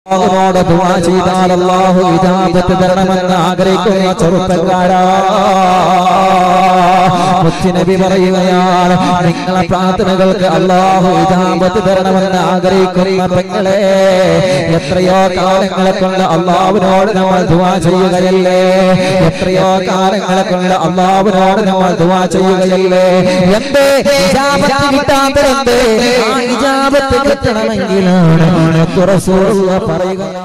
അല്ലാഹുവോട് ദുആ ചെയ്താൽ അല്ലാഹു ഇജാബത്ത് തരണമെന്ന് ആഗ്രഹിക്കുന്ന ചെറുപ്പക്കാരാ, മുത്തുനബി പറയുകയാണ്, നിങ്ങളെ പ്രാർത്ഥനകൾക്ക് അല്ലാഹു ഇജാബത്ത് തരണമെന്ന് ആഗ്രഹിക്കുന്ന പെങ്ങളെ, എത്രയോ കാലങ്ങളെ കൊണ്ട് അല്ലാഹുവിനോട് നമ്മൾ ദുആ ചെയ്യുകയല്ലേ, എത്രയോ കാലങ്ങളെ കൊണ്ട് അല്ലാഹുവിനോട് നമ്മൾ ദുആ ചെയ്യുകയല്ലേ, എന്തേ ഇജാബത്ത് കിട്ടാത്തതെന്തേ? ആ ഇജാബത്ത് കിട്ടണമെങ്കിലാണ് റസൂലുള്ളാഹി പറയുകയാണ്.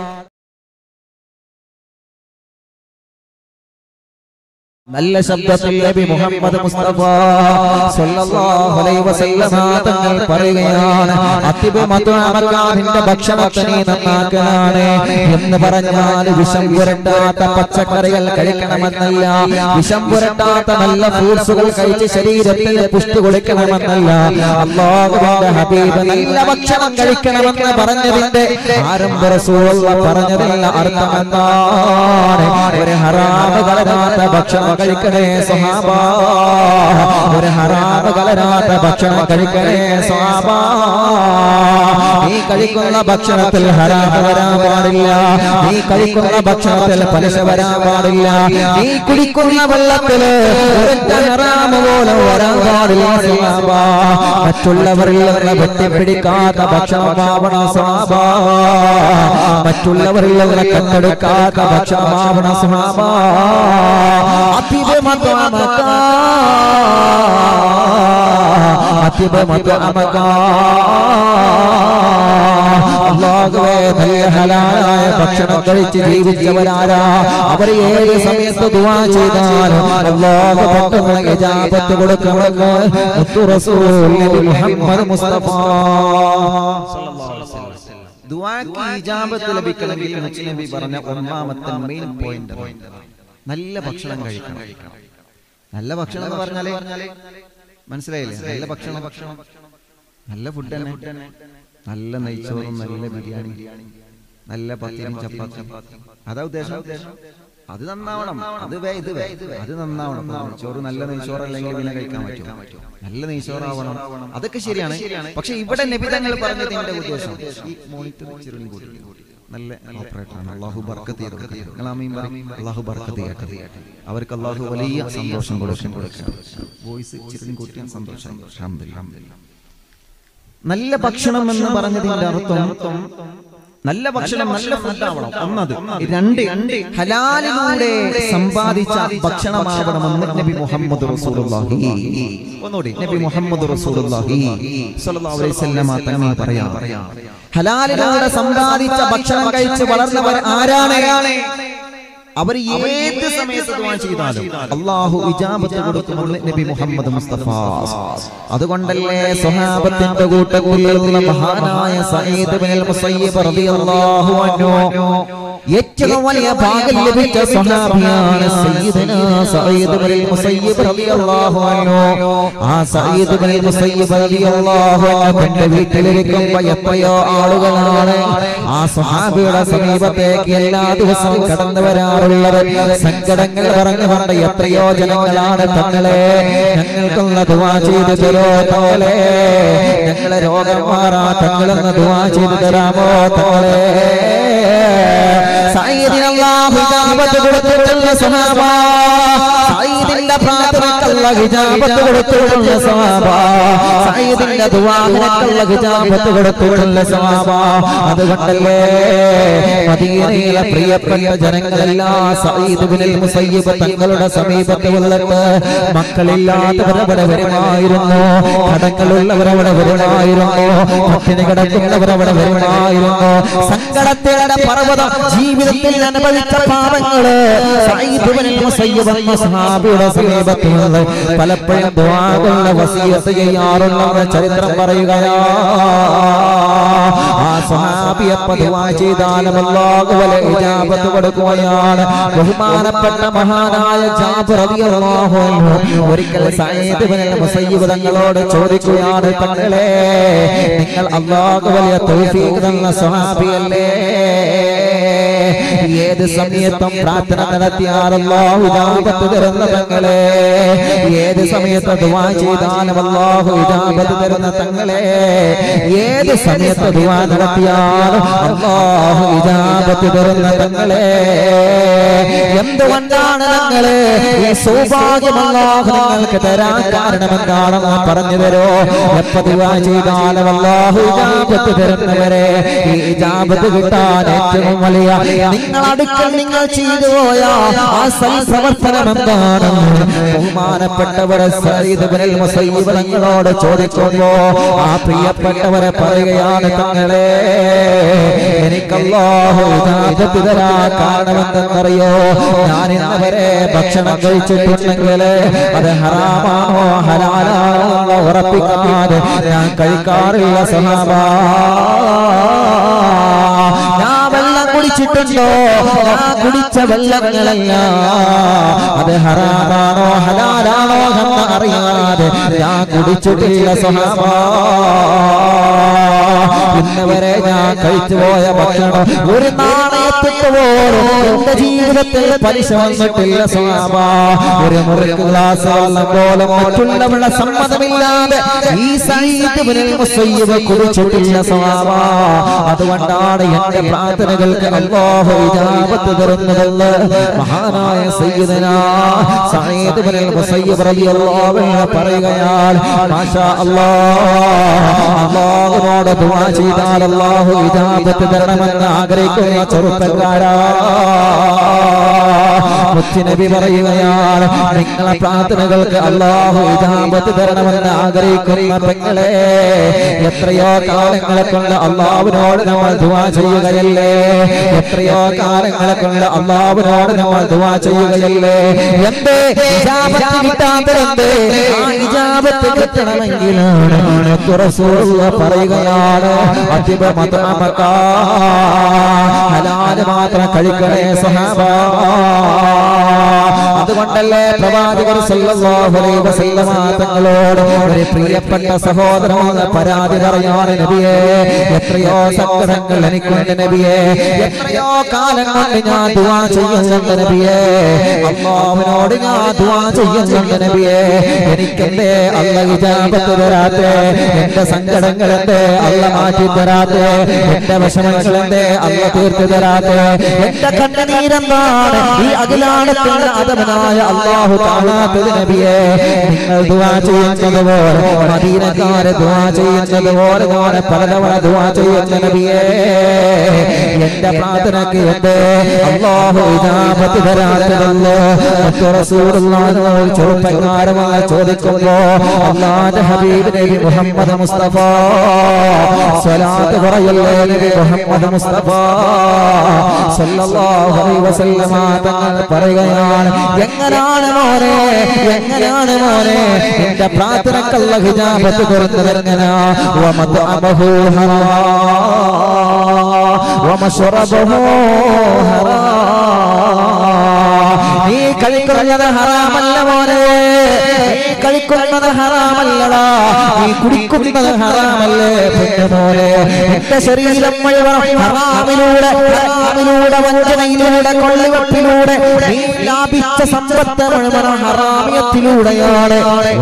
നല്ല ശബ്ദത്തിൽ നബി മുഹമ്മദ് മുസ്തഫ സല്ലല്ലാഹു അലൈഹി വസല്ലമ തങ്ങൾ പറയുകയാണ്, അതിബ് മത്അമകാനിന്റെ ഭക്ഷണത്തെ നീ നന്നാക്കലാണ് എന്ന് പറഞ്ഞാൽ വിഷം പുരട്ടാത്ത പച്ചക്കറികൾ കഴിക്കണമെന്നല്ല, വിഷം പുരട്ടാത്ത നല്ല ഫ്രൂട്ട്സുകൾ കഴിച്ച് ശരീരത്തിന് പുഷ്ടി കൊടുക്കണമെന്നല്ല. അല്ലാഹുവിന്റെ ഹബീബ് നല്ല ഭക്ഷണം കഴിക്കണമെന്ന് പറഞ്ഞതിന്റെ ആരംഭ റസൂലുള്ളാഹി പറഞ്ഞതിന്റെ അർത്ഥം എന്താണ്? ഒരു ഹറാമ് കലരാത്ത ഭക്ഷണം കഴിക്കണേ സ്വഹാബ, ഒരു ഹറാമ് കലരാത്ത ഭക്ഷണം കഴിക്കണേ സ്വഹാബ. നീ കഴിക്കുന്ന ഭക്ഷണത്തിൽ ഹറാമ് വരാൻ പാടില്ല, നീ കഴിക്കുന്ന ഭക്ഷണത്തിൽ പലിശ വരാൻ പാടില്ല, നീ കുടിക്കുന്ന വെള്ളത്തിൽ ഒരൊറ്റ ഹറാമ് പോലും വരാൻ പാടില്ല സ്വഹാബ. മറ്റുള്ളവരിൽ നിന്ന് വെട്ടിപ്പിടിക്കാത്ത ഭക്ഷണമാവണം സ്വഹാബ, മറ്റുള്ളവരിൽ നിന്ന് കട്ടെടുക്കാത്ത ഭക്ഷണമാവണം സ്വഹാബ. അതിബ് മത്അമക, അതിബ് മത്അമക. അല്ലാഹുവേ, നല്ല ഹലാലായ ഭക്ഷണം കഴിച്ച് ജീവിച്ചവരാരാ? അവർ ഏത് സമയത്ത് ദുആ ചെയ്താലും അല്ലാഹു പെട്ടെന്ന് ഇജാബത്ത് കൊടുക്കുമെന്ന് മുത്തു റസൂൽ നബി മുഹമ്മദ് മുസ്തഫ സല്ലല്ലാഹു അലൈഹി വസല്ലം. ദുആക്ക് ഇജാബത്ത് ലഭിക്കണമെങ്കിൽ നബി പറഞ്ഞ ഒന്നാമത്തെ മെയിൻ പോയിന്റ് നല്ല ഭക്ഷണം കഴിക്കണം. നല്ല ഭക്ഷണം എന്ന് പറഞ്ഞാലേ മനസ്സിലായില്ലേ? നല്ല ഭക്ഷണം, നല്ല ഫുഡ് തന്നെ, നല്ല നെയ്ച്ചോറും നല്ല ബിരിയാണി, നല്ല പത്തിരിയും ചപ്പാത്തി, അതാ ഉദ്ദേശം. അത് നന്നാവണം, അത് നന്നാവണം. നെയ്ച്ചോറ് നല്ല നെയ്ച്ചോറ് അല്ലെങ്കിൽ പിന്നെ കഴിക്കാൻ പറ്റും, നല്ല നെയ്ച്ചോറാവണം, അതൊക്കെ ശരിയാണ്. പക്ഷെ ഇവിടെ നബി തങ്ങൾ പറഞ്ഞതിന്റെ ഉദ്ദേശം ഈ മോണിറ്റർ ചെറുതും കൂടി നല്ല ഓപ്പറേറ്ററാണ്. അല്ലാഹു ബർക്കത്ത് ചെയ്യട്ടെ, അല്ലാഹു ബർക്കത്ത് ചെയ്യട്ടെ. അവർക്ക് അല്ലാഹു വലിയ സന്തോഷം കൊടുക്കും. വോയിസ് ചെറുതും കൂട്ടിയ സന്തോഷം. അൽഹംദുലില്ലാഹ്. നല്ല ഭക്ഷണം എന്ന് പറഞ്ഞതിന്റെ അർത്ഥം നല്ല ഭക്ഷണം, നല്ല ഫുഡ് ആവണം. ഒന്നത്. രണ്ട്, ഹലാലിലൂടെ സമ്പാദിച്ച ഭക്ഷണമാവണമെന്ന് നബി മുഹമ്മദ് റസൂലുള്ളാഹി. ഒന്നുകൂടി, നബി മുഹമ്മദ് റസൂലുള്ളാഹി സ്വല്ലല്ലാഹു അലൈഹി വസല്ലം തങ്ങൾ പറയാം, ഹലാലിലൂടെ സമ്പാദിച്ച ഭക്ഷണം കഴിച്ച് വളർന്നവർ ആരാണ്? അവർ ഏത് സമയത്ത് ദുആ ചെയ്താലും അല്ലാഹു ഇജാബത്ത് കൊടുക്കുമെന്ന് നബി മുഹമ്മദ് മുസ്തഫ. അതുകൊണ്ടല്ലേ സ്വഹാബത്തിന്റെ കൂട്ടത്തിലുള്ള മഹാനായ സഈദ് ഇബ്നുൽ മുസയ്യിബ് റളിയല്ലാഹു അൻഹു ഏറ്റവും വലിയ ഭാഗ്യം ലഭിച്ച സ്വഹാബിയാണ് സയ്യിദുനാ സഈദ് ഇബ്നുൽ മുസയ്യിബ് റളിയല്ലാഹു അൻഹു. ആ സഈദ് ഇബ്നുൽ മുസയ്യിബ് റളിയല്ലാഹു അൻഹു തന്റെ വീട്ടിലിരിക്കുമ്പോൾ എത്രയോ ആളുകളാണ് ആ സ്വഹാബിയുടെ സമീപത്തേക്ക് എല്ലാ ദിവസവും കടന്നു വരാറുള്ളത്. സങ്കടങ്ങൾ പറഞ്ഞുകൊണ്ട് എത്രയോ ജനങ്ങളാണ് തങ്ങളെ ഞങ്ങൾക്കുള്ള ദുആ ചെയ്തു തരോ തങ്ങളെ, ഞങ്ങളെ രോഗം മാറാ തങ്ങളെന്ന് ദുആ ചെയ്തു തരാമോ തങ്ങളെ. സഈദിന് അല്ലാഹു ഇജാബത്ത് കൊടുത്തിട്ടുള്ള സ്വഹാബ, സഈദിന്റെ പ്രാർത്ഥനയ്ക്കുള്ള ഇജാബത്ത് കൊടുത്തിട്ടുള്ള സ്വഹാബ, സഈദിന്റെ ദുആകൾക്കുള്ള ഇജാബത്ത് കൊടുത്തിട്ടുള്ള സ്വഹാബ. അതുകൊണ്ടല്ലേ മദീനയിലെ പ്രിയപ്പെട്ട ജനങ്ങളെല്ലാം സഈദ് ഇബ്നുൽ മുസയ്യിബ് തങ്ങളുടെ സമീപത്ത് വന്നിട്ട് മക്കളില്ലാത്തവരവിടെ വരുമായിരുന്നു, കടങ്ങളുള്ളവരവിടെ വരുമായിരുന്നു, പട്ടിണി കിടക്കുന്നവരവിടെ വരുമായിരുന്നു. സങ്കടത്തിന്റെ പർവ്വതം ജീവിതത്തിൽ അനുഭവിച്ച പാപങ്ങള് സഈദ് ഇബ്നുൽ മുസയ്യിബ് എന്ന സ്വഹാബിയുടെ സമീപത്ത് വന്ന് പലപ്പോഴും ദുആകളുടെ വസിയത്ത് ചെയ്യാറുണ്ടെന്ന് ചരിത്രം പറയുകയാ. ആ സ്വഹാബി എപ്പോൾ ദുആ ചെയ്താലും അല്ലാഹു വലിയ ഇജാബത്ത് കൊടുക്കുകയാണ്. ബഹുമാനപ്പെട്ട മഹാനായ ജാബിർ റളിയല്ലാഹു അൻഹു ഒരിക്കൽ സഈദ് ഇബ്നുൽ മുസയ്യിബ് തങ്ങളോട് ചോദിക്കുകയാണ്, തങ്ങളെ നിങ്ങൾ അല്ലാഹു വലിയ തൗഫീഖ് തന്ന സ്വഹാബിയല്ലേ, ഏത് സമയത്തും പ്രാർത്ഥന നടത്തിയാൽ അല്ലാഹു ഇജാബത്ത് തരുന്ന തങ്ങളെ, ഏത് സമയത്ത് ദുആ ചെയ്താലും അല്ലാഹു ഇജാബത്ത് തരുന്ന തങ്ങളെ, ഏത് സമയത്ത് ദുആ നടത്തിയാലും അല്ലാഹു ഇജാബത്ത് തരുന്ന തങ്ങളെ. എന്തുകൊണ്ടാണ് തങ്ങളെ ഈ സൗഭാഗ്യം അല്ലാഹു നിങ്ങൾക്ക് തരാൻ കാരണമെന്താണെന്ന് പറഞ്ഞു തരോ? എപ്പോൾ ദുആ ചെയ്താലും അല്ലാഹു ഇജാബത്ത് തരുന്നവരെ, ഈ ഇജാബത്ത് കിട്ടാൻ ഏറ്റവും വലിയ നിങ്ങൾ അടുക്കൽ നിങ്ങൾ ചെയ്തു പോയ ആ സൽപ്രവർത്തനം എന്താണെന്ന് ബഹുമാനപ്പെട്ടവരെ സയ്യിദ് ഇബ്നുൽ മുസയ്യിബ് തങ്ങളോട് ചോദിക്കുമ്പോ ആ പ്രിയപ്പെട്ടവരെ പറയുകയാണ്, തങ്ങളെ എനിക്ക് അല്ലാഹു ഇജാബത്ത് തരാൻ കാരണമെന്തെന്നറിയോ? ഞാൻ ഇന്നവരെ ഭക്ഷണം കഴിച്ചിട്ടുണ്ടെങ്കിൽ അത് ഹറാമാണോ ഹലാലാണോ എന്ന് ഉറപ്പിക്കാതെ ഞാൻ കഴിക്കാറില്ല സഹാബ. ഞാൻ വെള്ളം കുടിച്ചിട്ടുണ്ടോ? ഞാൻ കുടിച്ച വെള്ളങ്ങളല്ല അത് ഹറാമാണോ ഹലാലാണോ എന്ന് അറിയാതെ ഞാൻ കുടിച്ചിട്ടില്ല സഹാബ. ഇന്നവരെ ഞാൻ കഴിച്ചുപോയ ഭക്ഷണം ഒരു നാണയത്തിന് പോലും എന്റെ ജീവിതത്തിൽ പലിശ വന്നിട്ടില്ല സഹാബ. ഒരു മുറിക്ക് ഗ്ലാസ് വെള്ളം പോലും മറ്റുള്ളവരുടെ സമ്മതമില്ലാതെ ഈ സയ്യിദ് ഇബ്നുൽ മുസയ്യിബ് കുടിച്ചിട്ടില്ല സഹാബ. അതുകൊണ്ടാണ് എന്റെ പ്രാർത്ഥനകൾക്ക് അല്ലാഹു ഇജാബത്ത് തരുന്നതെന്ന് മഹാനായ സയ്യിദനാ സയ്യിദ് ഇബ്നുൽ മുസയ്യിബ് റളിയല്ലാഹു അൻഹു പറയുകയാണ്. മാഷാ അല്ലാഹ്, അല്ലാഹുവോട് ദുആ ചെയ്താൽ അല്ലാഹു ഇജാബത്ത് തരണമെന്ന് ആഗ്രഹിക്കുന്ന ചെറുപ്പക്കാരാ, മുത്തുനബി പറയുകയാണ്, നിങ്ങളെ പ്രാർത്ഥനകൾക്ക് അല്ലാഹു ഇജാബത്ത് തരണമെന്ന് ആഗ്രഹിക്കുന്ന പെങ്ങളെ, എത്രയോ കാലങ്ങളെ കൊണ്ട് അല്ലാഹുവിനോട് നമ്മൾ ദുആ ചെയ്യുകയല്ലേ, എത്രയോ കാലങ്ങളെ കൊണ്ട് അല്ലാഹുവിനോട് നമ്മൾ ദുആ ചെയ്യുകയല്ലേ, എന്തേ ഇജാബത്ത് കിട്ടാത്തത്? ആ ഇജാബത്ത് കിട്ടണമെങ്കിലാണ് റസൂലുള്ളാഹി പറയുകയാണ്, അതിബ മതഅമക, ഹലാൽ മാത്രം കഴിക്കണേ സഹാബ. അതുകൊണ്ടല്ലേ പ്രവാചകർ സല്ലല്ലാഹു അലൈഹി വസല്ലമ തങ്ങളോട് ഒരു പ്രിയപ്പെട്ട സഹോദരന് പരാതി പറയാണ്, നബിയേ എത്രയോ സങ്കടങ്ങൾ എനിക്കുണ്ട് നബിയേ, എത്രയോ കാലം കൊണ്ട് ഞാൻ ദുആ ചെയ്യുന്നുണ്ട് നബിയേ, അല്ലാഹുവിനോട് ഞാൻ ദുആ ചെയ്യുന്നുണ്ട് നബിയേ, എനിക്കെന്തേ അല്ലാഹു ഇജാബത്ത് തരാത്തെ? എന്റെ സങ്കടങ്ങൾ എന്തേ അല്ലാഹു മാറ്റി തരാത്തെ? എന്റെ വിഷമങ്ങൾ എന്തേ അല്ലാഹു തീർത്തു തരാത്തെ? എന്റെ കണ്ണുനീരെന്താണ് ഈ അഖിലാണ്ടത്തിന്റെ അദമനായ അല്ലാഹു കാണാത്തത് നബിയേ? നിങ്ങൾ ദുആ ചെയ്യുന്നത് പോലെ, മദീനക്കാരെ ദുആ ചെയ്യുന്നത് പോലെ ഞാൻ പലതവണ ദുആ ചെയ്യുന്ന നബിയേ, എന്റെ പ്രാർത്ഥനയ്ക്ക് എന്തേ അല്ലാഹു ഇജാബത്ത് തരാത്തതല്ലോ? റസൂലുള്ളാഹി ചെറുപ്പക്കാരമായി ചോദിക്കുമ്പോ അല്ലാഹുവിന്റെ ഹബീബ് നബി മുഹമ്മദ് മുസ്തഫ സ്വലാത്ത് പറയല്ലേ നബി മുഹമ്മദ് മുസ്തഫ സല്ലല്ലാഹു അലൈഹി വസല്ലമ തങ്ങൾ പറയുകയാണ്, എങ്ങനെയാണ് മോനെ, എങ്ങനെയാണ് മോനെ എന്റെ പ്രാർത്ഥനയ്ക്ക് അല്ലാഹു ഇജാബത്ത് തരുന്നത്? എങ്ങനെയാ? വമത്അമഹു ഹറാം വമശ്റബഹു ഹറാം. നീ കഴിക്കുന്നത് ഹറാമല്ല മോനെ, നീ കഴിക്കുന്നത് ഹറാമല്ലടാ, നീ കുടിക്കുന്നത് ഹറാമല്ലേ മോനെ. എന്റെ ശരീരം മുഴുവൻ ഹറാമിലൂടെ, ഹറാമിലൂടെ, വഞ്ചനയിലൂടെ, കൊള്ളിവെപ്പിലൂടെ നീ ലാഭിച്ച സമ്പത്ത് മുഴുവൻ ഹറാമിയത്തിലൂടെയാണ്.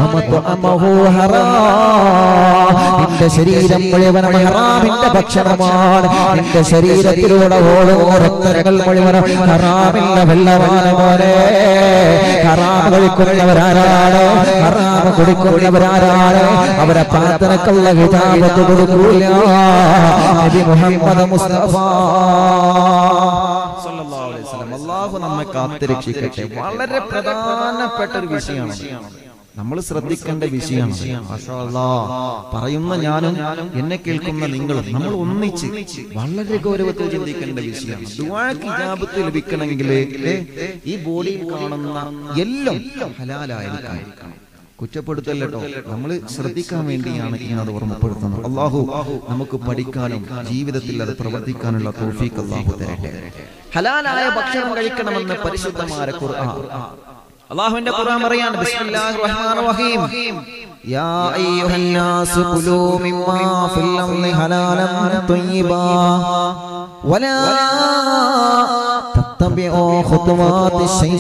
നിന്റെ ശരീരം മുഴുവൻ ഹറാമിന്റെ ഭക്ഷണമാണ്, നിന്റെ ശരീരത്തിലൂടെ ഓടുന്ന രക്തങ്ങൾ മുഴുവൻ ഹറാമിന്റെ വെള്ളമാണ് മോനെ. ഹറാം കഴിക്കുന്നവരാരാണ്? ഹറാം കുടിക്കുന്നവരാരാണ്? അവരെ പ്രാർത്ഥനക്കുള്ള ഇജാബത്ത് കൊടുക്കൂല നബി മുഹമ്മദ് മുസ്തഫ സല്ലല്ലാഹു അലൈഹി വസല്ലം. അല്ലാഹു നമ്മെ കാത്തുരക്ഷിക്കട്ടെ. വളരെ പ്രധാനപ്പെട്ട ഒരു വിഷയമാണ്, നമ്മൾ ശ്രദ്ധിക്കേണ്ട വിഷയമാണ്. മാഷാ അല്ലാഹ്, പറയുന്ന ഞാനും എന്നെ കേൾക്കുന്ന നിങ്ങളും നമ്മൾ ഒന്നിച്ച് വളരെ ഗൗരവത്തിൽ ചിന്തിക്കേണ്ട വിഷയമാണ്. ദുആക്ക് ഇജാബത്ത് ലഭിക്കണമെങ്കിൽ ഈ ബോഡിയിൽ കാണുന്ന എല്ലാം ഹലാലായിരിക്കണം. കുറ്റപ്പെടുത്തല്ലോ, നമ്മൾ ശ്രദ്ധിക്കാൻ വേണ്ടിയാണ് ഇന്നത് ഓർമ്മപ്പെടുത്തുന്നത്. അല്ലാഹു നമുക്ക് പഠിക്കാനും ജീവിതത്തിൽ അത് പ്രവർത്തിക്കാനുള്ള തൗഫീഖ് അല്ലാഹു തരട്ടെ. ഹലാലായ ഭക്ഷണം കഴിക്കണമെന്ന് പരിശുദ്ധമായ ഖുർആൻ, അല്ലാഹുവിന്റെ ഖുർആൻ പറയാണ്, ബിസ്മില്ലാഹിർ റഹ്മാനിർ റഹീം, യാ അയ്യുഹന്നാസു കുലൂ മിമ്മാ ഫിൽ അർളി ഹലാലൻ ത്വയ്യിബാ വലാ تتبعوا خطوات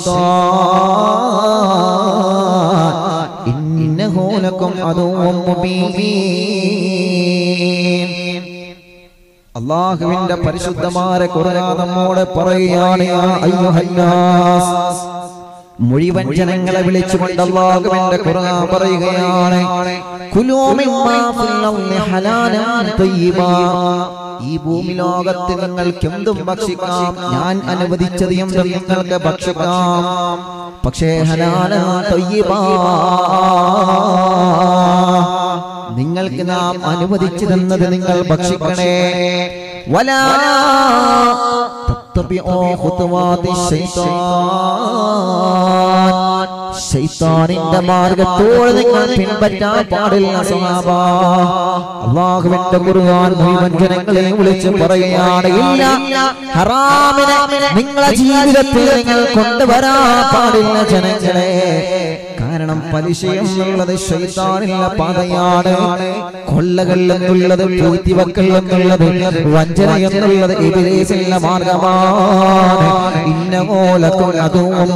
الشيطان إنه لكم عدو مبين. അല്ലാഹുവിന്റെ പരിശുദ്ധമായ ഖുർആൻ നമ്മോട് പറയുകയാണ്, യാ അയ്യുഹന്നാസ്, മുഴുവൻ ജനങ്ങളെ വിളിച്ചുകൊണ്ട് അല്ലാഹുവിന്റെ ഖുർആൻ പറയുകയാണ്, കുലൂ മിമ്മാ ഫിൽ അർളി ഹലാലൻ തയ്യിബാ, ഈ ഭൂമി ലോകത്ത് നിങ്ങൾക്ക് എന്തും ഭക്ഷിക്കാം, ഞാൻ അനുവദിച്ചത് എന്തും നിങ്ങൾക്ക് ഭക്ഷിക്കാം, പക്ഷേ ഹലാലൻ തയ്യിബാ, നിങ്ങൾക്ക് നാം അനുവദിച്ചു തന്നത് നിങ്ങൾ ഭക്ഷിക്കണേ. വലാ തത്തബിഉ ഖുതുവാതി ശൈത്താൻ, ശൈത്താനിന്റെ മാർഗ്ഗത്തോട് നിങ്ങൾ പിൻപറ്റാൻ പാടില്ല സഹാബ. അല്ലാഹുവിന്റെ ഖുർആൻ മുഴുവൻ ജനങ്ങളെ വിളിച്ചു പറയുകയാണ്, ഇല്ല, ഹറാമിനെ നിങ്ങളുടെ ജീവിതത്തിൽ നിങ്ങൾ കൊണ്ടുവരാൻ പാടില്ല ജനങ്ങളെ. കാരണം പലിശ എന്നുള്ളത് ശൈത്താനിന്റെ പാതയാണ്, കൊള്ളകൾ എന്നുള്ളത്, പൂഴ്ത്തിവെക്കൽ എന്നുള്ളത്, വഞ്ചന എന്നുള്ളത് ഇബ്ലീസിന്റെ മാർഗമാണ്. ഇന്നഹു ലക്കും അദുവ്വുൻ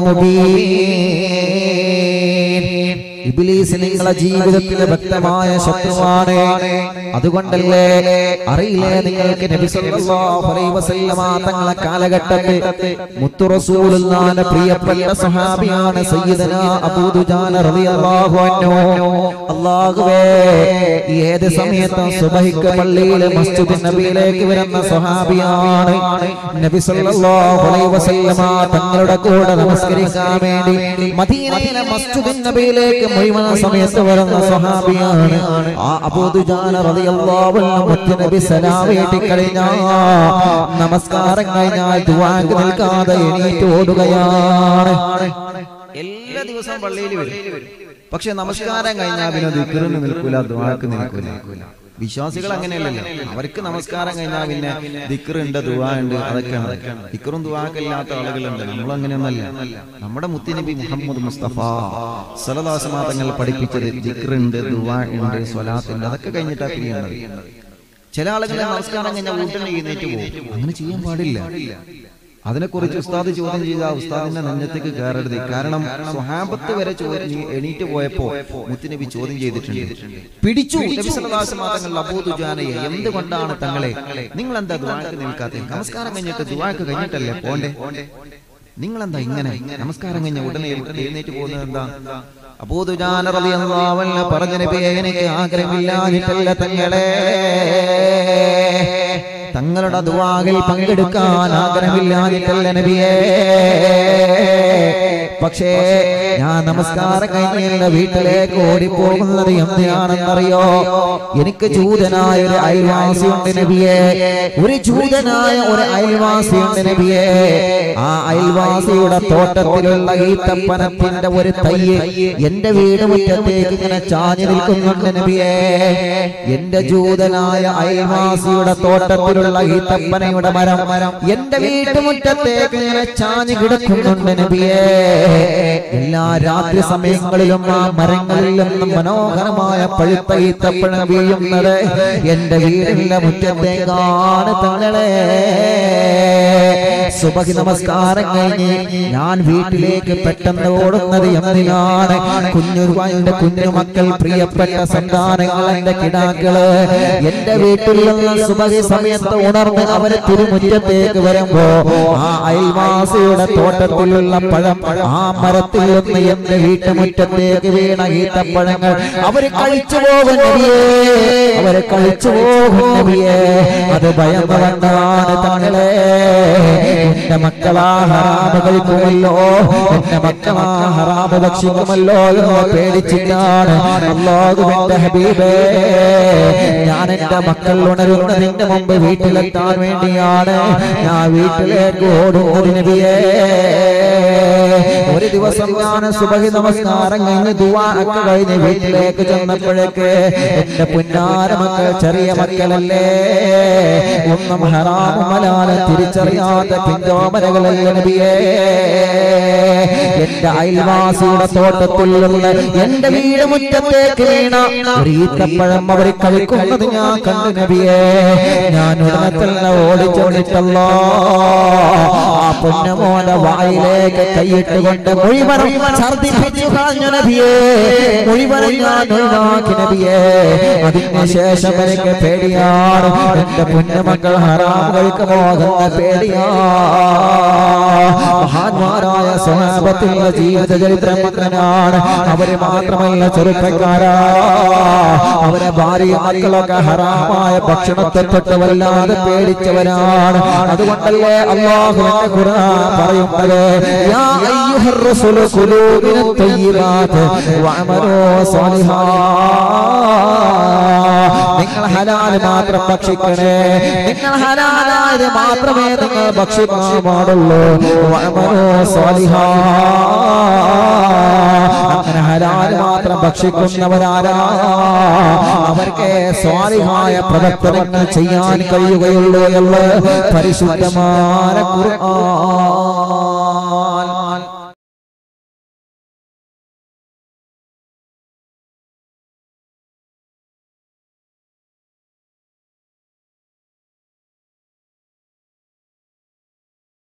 മുബീൻ, ഇബ്ലീസ് നിങ്ങളുടെ ജീവിതത്തിലെ വ്യക്തമായ ശത്രുവാണ്. അതുകൊണ്ടല്ലേ അറിയില്ലേ നിങ്ങൾക്ക് നബി സല്ലല്ലാഹു അലൈഹി വസല്ലമ തങ്ങളുടെ കാലഘട്ടത്തിൽ മുത്തു റസൂലുള്ളാഹിന്റെ പ്രിയപ്പെട്ട സ്വഹാബിയാണ് സയ്യിദനാ അബൂ ദുജാന റളിയല്ലാഹു അൻഹു. അല്ലാഹുവേ, ഏത് സമയത്തും സുബഹിക്ക് പള്ളിയിലെ മസ്ജിദ് നബിയിലേക്ക് വരുന്ന സ്വഹാബിയാണ്. നബി സല്ലല്ലാഹു അലൈഹി വസല്ലമ തങ്ങളുടെ കൂടെ നമസ്കരിക്കാൻ വേണ്ടി മദീനയിലെ മസ്ജിദ് നബിയിലേക്ക് മുഴുവൻ സമയത്ത് വരുന്ന സ്വഹാബിയാണ്. ആ അബൂ ദുജാന റളിയല്ലാഹു അൻഹു മുത്തുനബി സലാം വീട്ടിക്കഴിഞ്ഞാൽ, നമസ്കാരം കഴിഞ്ഞാൽ ദുആക്ക് നിൽക്കാതെ എണീറ്റ് ഓടുകയാണ്. എല്ലാ ദിവസവും പള്ളിയിൽ വരും, പക്ഷെ നമസ്കാരം കഴിഞ്ഞാൽ പിന്നെ ദിക്റിന് നിൽക്കൂല, ദുആക്ക് നിൽക്കൂല. വിശ്വാസികൾ അങ്ങനെയല്ലല്ലോ, അവർക്ക് നമസ്കാരം കഴിഞ്ഞാൽ പിന്നെ ദിക്റുണ്ട്, ദുആ ഉണ്ട്, അതൊക്കെയാണ്. ദിക്റും ദുആക്ക് ഇല്ലാത്ത ആളുകളുണ്ട്. നമ്മൾ അങ്ങനെയൊന്നല്ല. നമ്മുടെ മുത്തുനബി മുഹമ്മദ് മുസ്തഫ സ്വല്ലല്ലാഹു അലൈഹി വസല്ലം തങ്ങൾ പഠിപ്പിച്ചത് ദിക്റുണ്ട്, ദുആ ഉണ്ട്, സ്വലാത്ത് ഉണ്ട്, അതൊക്കെ കഴിഞ്ഞിട്ടാ പിരിയുന്നത്. ചില ആളുകൾ നമസ്കാരം കഴിഞ്ഞാൽ വീട്ടിൽ എഴുന്നേറ്റ് പോകും. അങ്ങനെ ചെയ്യാൻ പാടില്ല. അതിനെക്കുറിച്ച് ഉസ്താദ് ചോദ്യം ചെയ്ത ഉസ്താദിന്റെ നെഞ്ചത്തേക്ക് കയറരുത്. കാരണം സ്വഹാബത്ത് വരെ എണീറ്റ് പോയപ്പോ മുത്തുനബി ചോദ്യം ചെയ്തിട്ടുണ്ട്, പിടിച്ചു. നബി സല്ലല്ലാഹു അലൈഹി വസല്ലം അബൂ ദുജാനയെ, എന്തുകൊണ്ടാണ് തങ്ങളെ നിങ്ങൾ എന്താ ദുആക്ക് നിൽക്കാത്തത്? നമസ്കാരം കഴിഞ്ഞിട്ട് ദുആക്ക് കഴിഞ്ഞിട്ടല്ലേ പോണ്ടേ? നിങ്ങളെന്താ ഇങ്ങനെ നമസ്കാരം കഴിഞ്ഞ ഉടനെ എഴുന്നേറ്റ് പോകുന്നത് എന്താ? അബൂ ദുജാന റളിയല്ലാഹു അൻഹു പറഞ്ഞ, നബിയെ, എനിക്ക് ആഗ്രഹമില്ലാഞ്ഞിട്ടല്ല തങ്ങളെ, തങ്ങളുടെ ദുആയിൽ പങ്കെടുക്കാൻ ആഗ്രഹമില്ലാഞ്ഞിട്ടല്ല നബിയേ, പക്ഷേ ഞാൻ നമസ്കാരം കഴിഞ്ഞ വീട്ടിലേക്ക് ഓടിപ്പോകുന്നത് എന്തിനാണെന്നറിയോ? എനിക്ക് ജൂതനായ ഒരു അയൽവാസിയുണ്ട് നബിയേ, ഒരു ജൂതനായ ഒരു അയൽവാസിയുണ്ട് നബിയേ. ആ അയൽവാസിയുടെ തോട്ടത്തിലുള്ള ഈത്തപ്പനത്തിന്റെ ഒരു തൈ എന്റെ വീട് മുറ്റത്തേക്ക് ഇങ്ങനെ ചാഞ്ഞു നിൽക്കുന്നുണ്ട് നബിയേ. എന്റെ ജൂതനായ അയൽവാസിയുടെ തോട്ടത്തിലുള്ള ഈത്തപ്പനയുടെ മരം എന്റെ വീട്ടുമുറ്റത്തേക്ക് ഇങ്ങനെ ചാഞ്ഞു കിടക്കുന്നുണ്ട് നബിയേ. എല്ലാ രാത്രി സമയങ്ങളിലും ആ മരങ്ങളിൽ നിന്നും മനോഹരമായ പഴുത്ത ഈത്തപ്പഴം വീഴുന്നത് എന്റെ വീടിന്റെ മുറ്റത്തേക്കാണ് തങ്ങളെ. സുബഹി നമസ്കാരം കഴിഞ്ഞ് ഞാൻ വീട്ടിലേക്ക് പെട്ടെന്ന് ഓടുന്നത് എന്തിനാണ്? എന്റെ കുഞ്ഞുമക്കൾ, പ്രിയപ്പെട്ട സന്താനങ്ങൾ, എന്റെ കിടാക്കള് എന്റെ വീട്ടിൽ നിന്ന് സുബഹി സമയത്ത് ഉണർന്ന് അവരെ തിരുമുറ്റത്തേക്ക് വരുമ്പോ ആ അയൽവാസിയുടെ തോട്ടത്തിലുള്ള പഴം, ആ മരത്തിൽ നിന്ന് എന്റെ വീട്ടുമുറ്റത്തേക്ക് വീണ ഈത്തപ്പഴങ്ങൾ അവര് കഴിച്ചു പോകും നബിയേ, അവര് കഴിച്ചു പോകും നബിയേ. അത് ഭയങ്കരമാണ് തങ്ങളെ. എന്റെ മക്കളാ ഹറാമ് കഴിക്കുമല്ലോ, എന്റെ മക്കളാ ഹറാമ് ഭക്ഷിക്കുമല്ലോ എന്ന് പേടിച്ചിട്ടാണ് അല്ലാഹുവിന്റെ ഹബീബേ ഞാൻ എന്റെ മക്കൾ ഉണരുന്നതിന്റെ മുമ്പ് വീട്ടിലെത്താൻ വേണ്ടിയാണ് ഞാൻ വീട്ടിലേക്ക് ഓടുന്നത് നബിയേ. ഒരു ദിവസം ഞാൻ സുബഹി നമസ്കാരം കഴിഞ്ഞ് ദുആ ഒക്കെ കഴിഞ്ഞ് വീട്ടിലേക്ക് ചെന്നപ്പോഴേക്ക് എന്റെ പുന്നാര മക്കൾ, ചെറിയ മക്കളല്ലേ, ഒന്നും ഹറാമും ഹലാലും തിരിച്ചറിയാത്ത പിഞ്ച പിഞ്ചോമനകളല്ല നബിയേ. എന്റെ അയൽവാസിയുടെ തോട്ടത്തിലുള്ള എന്റെ വീട് മുറ്റത്തേക്ക് വീണ ഒരു ഈത്തപ്പഴം അവർ കഴിക്കുന്നത് ഞാൻ കണ്ടു നബിയേ. ഞാൻ ഉടനെ തന്നെ ഓടിച്ചോടിച്ചല്ലോ ആ പൊന്നമോന്റെ വായിലേക്ക് കൈയിട്ടുകൊണ്ട് മുഴുവനും ഛർദിപ്പിച്ചു കളഞ്ഞു നബിയേ. മുഴുവനും ഞാൻ ഒഴിവാക്കി നബിയേ. അതിനുശേഷം എനിക്ക് പേടിയാണ്, എന്റെ പൊന്നുമക്കൾ ഹറാം കഴിക്കുമോ എന്ന പേടിയാ. മഹാന്മാരായ സ്വഹാബത്തിന്റെ ജീവിത ചരിത്രം അങ്ങനെയാണ്. അവര് മാത്രമല്ല ചെറുപ്പക്കാരാ, അവരെ ഭാര്യ മക്കളൊക്കെ ഹറാമായ ഭക്ഷണത്തെ തൊട്ട് വല്ലാതെ പേടിച്ചവരാണ്. അതുകൊണ്ടല്ലേ അല്ലാഹുവിന്റെ ഖുർആൻ പറയുന്നത് യാ അയ്യുഹർ റസൂലു കുലൂ മിനത് തയ്യിബാത്ത് വഅമലൂ സാലിഹാ. നിങ്ങൾ ഹലാൽ മാത്രം ഭക്ഷിക്കണേ, നിങ്ങൾ ഹലാലായത് മാത്രമേ നിങ്ങൾ ഭക്ഷിക്കാൻ പാടുള്ളൂ. വഅമലൂ സാലിഹാ. അങ്ങനെ ഹലാൽ മാത്രം ഭക്ഷിക്കുന്നവരാരാ അവർക്ക് സ്വാലിഹായ പ്രവർത്തനങ്ങൾ ചെയ്യാൻ കഴിയുകയുള്ളൂ എന്ന് പരിശുദ്ധമായ ഖുർആൻ.